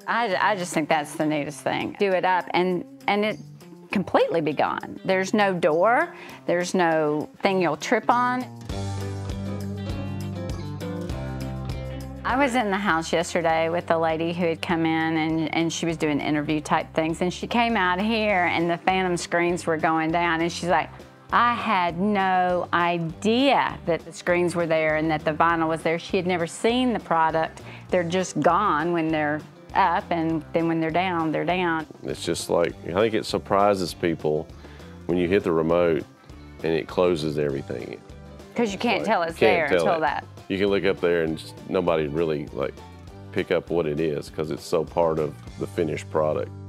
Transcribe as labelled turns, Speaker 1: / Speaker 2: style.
Speaker 1: I just think that's the neatest thing. Do it up and it completely be gone. There's no door, there's no thing you'll trip on. I was in the house yesterday with a lady who had come in and she was doing interview type things, and she came out here and the phantom screens were going down, and she's like, I had no idea that the screens were there and that the vinyl was there. She had never seen the product. They're just gone when they're up, and then when they're down, they're down.
Speaker 2: It's just like, I think it surprises people when you hit the remote and it closes everything.
Speaker 1: Because you can't tell it's there until that.
Speaker 2: You can look up there and just, nobody really like pick up what it is because it's so part of the finished product.